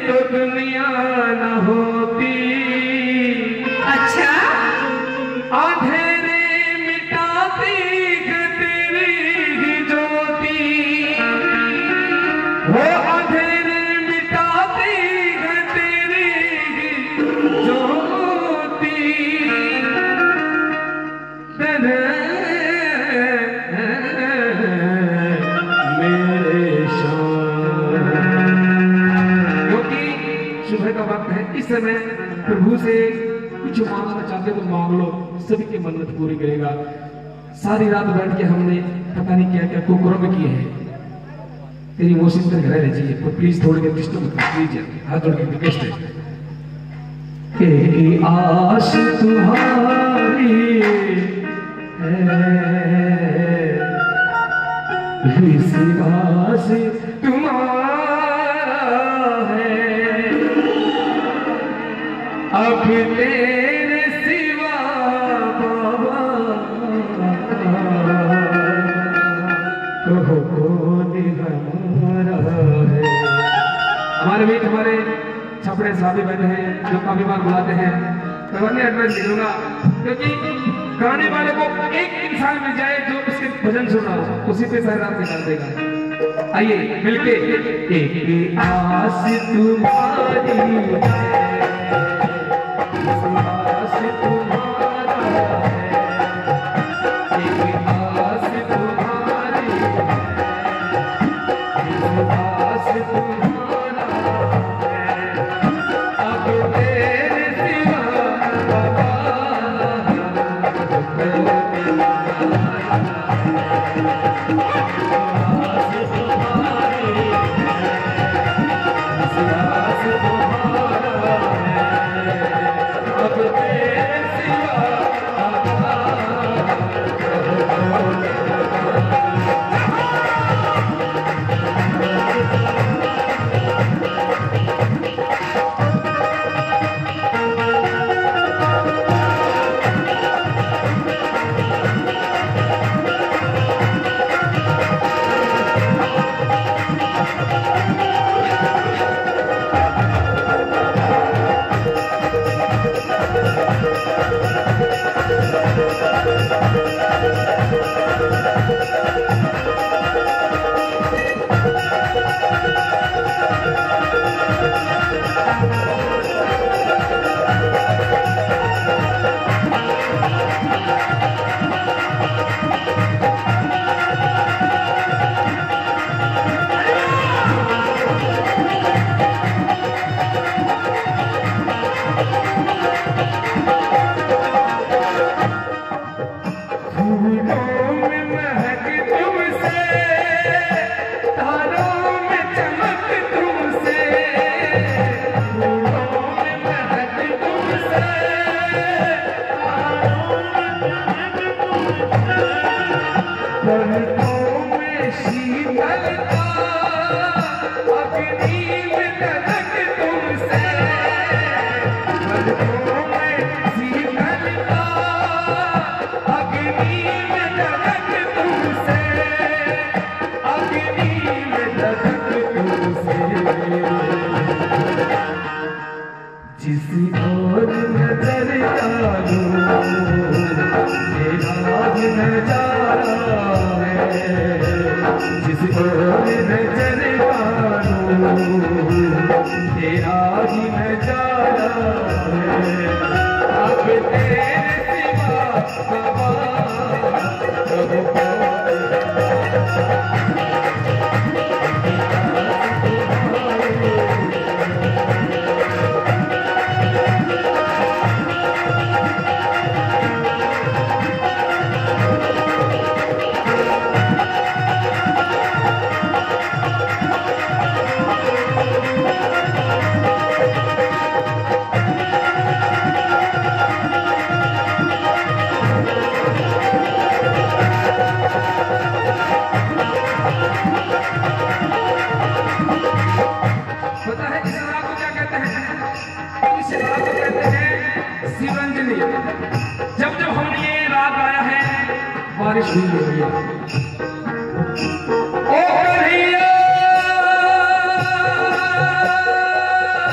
तो दुनिया न होती। अच्छा, अंधेरे मिटाती है तेरी ही ज्योति, वो अंधेरे मिटाती है तेरी ही ज्योति। मेरे शान, क्योंकि सुबह का वक्त है, इस समय प्रभु से कुछ मांगना चाहते तो मांग लो, सभी की मन्नत पूरी करेगा। सारी रात बैठ के हमने पता नहीं क्या क्या कुकरों में किए हैं। तेरी मोहसिन का घर रह तो प्लीज थोड़ी देर डिस्टर्ब कीजिए, हाथ जोड़ के रिक्वेस्ट है। कि आश तुम्हारी है, विश्वास तुम्हारा है, अब तेरे सिवा बाबा तो कौन हमारा है। हमारे बीच हमारे छपड़े साथी बैठे हैं जो काफी बार बुलाते हैं, तो मैं एडवाइस लिखूंगा, क्योंकि गाने वाले को एक इंसान मिल जाए जो उसके भजन सुन रहा हो, उसी पे सारी रात निकाल देगा। आइए मिलके, एक आस तुम्हारी है, आस तुम्हारा है, एक आस तुम्हारी है, आस तुम्हारा है, अब तेरे सिवा बारिश हुई है। ओ कन्हैया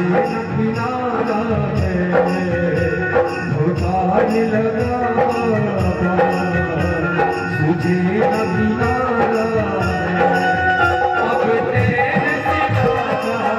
न किनारा है धोखाने लगा तुझे न किनारा है अब तेरे सिवा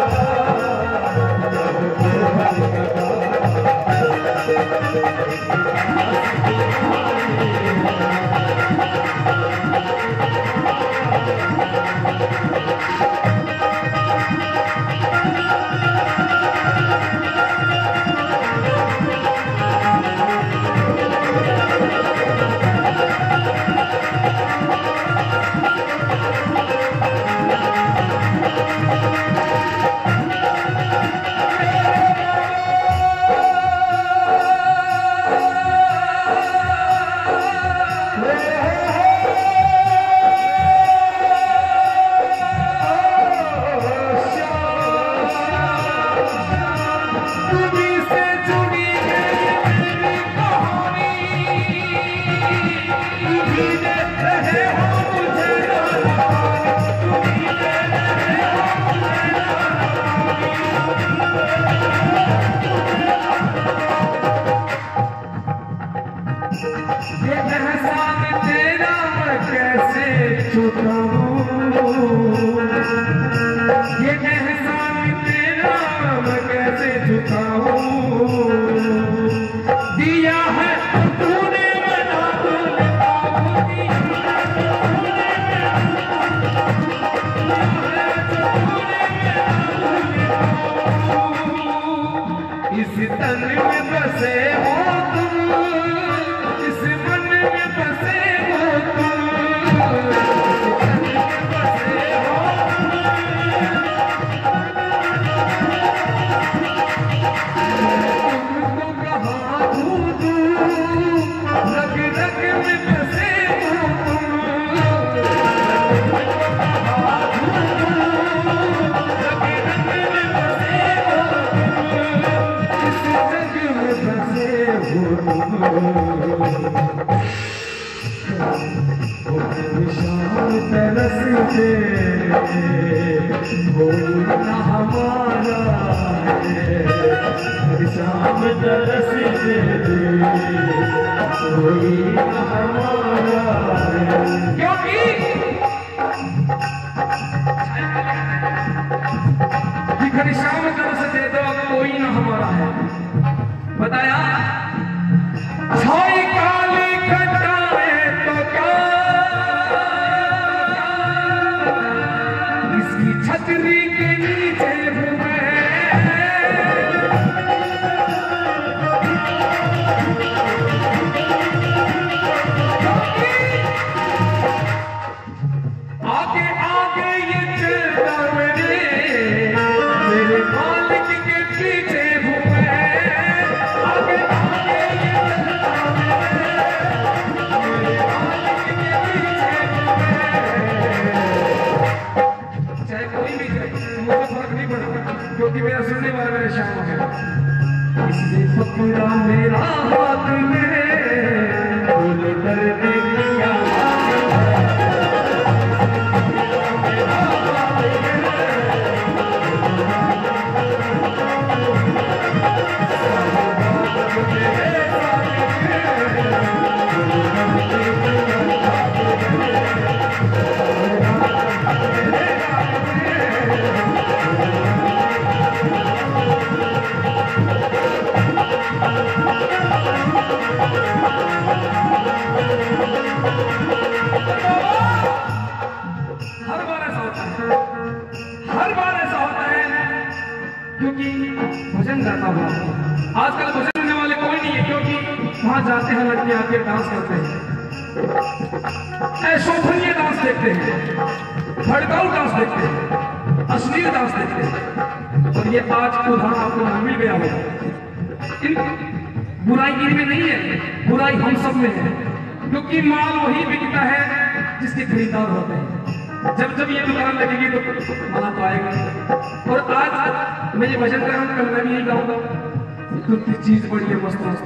चीज बड़ी है मस्त मस्त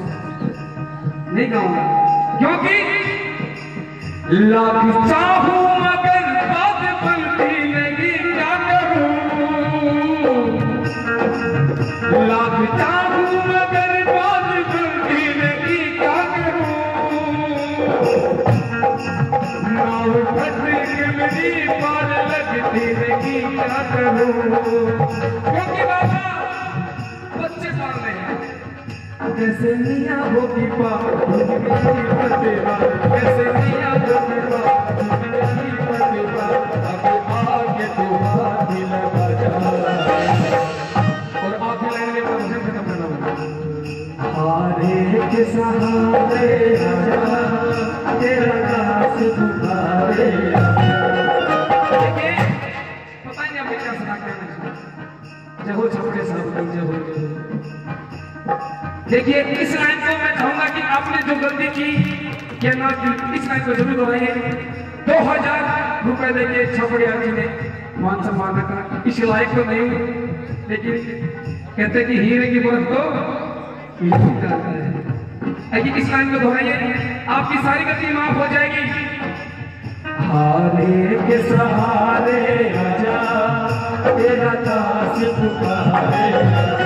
नहीं गाऊंगा क्योंकि लाख चाहूं मगर बात बनती नहीं क्या करूं लाख चाहूं मगर बात सुनती नहीं, क्या करूं? नाव फट के मेरी पार लगती नहीं, क्या करूं? क्योंकि बाबा बच्चे पाल रहे हैं। कैसे मियां होगी बात तेरा, कैसे मियां होगी बात तेरा, अब आगे तो हाथ ही लगा जा। और आखिरी लाइन में मुझे खत्म करना होगा। हारे के सहारे आजा, तेरा दास पुकारे। देखिए पता नहीं आपने क्या सुना, क्या नहीं सुना। जब वो छपड़े साहब जब देखिए इस लाइन को मैं चाहूंगा कि आपने जो गलती की क्या ना की, इस लाइन को जरूर दोहराइए। 2000 रुपए देके छपड़िया जी ने मान सम्मान रखा, इस लायक तो नहीं, लेकिन कहते कि हीरे की बरत तो इस लाइन को दोहराइए, आपकी सारी गलती माफ हो जाएगी। हारे के सहारे आजा, तेरा दास पुकारे।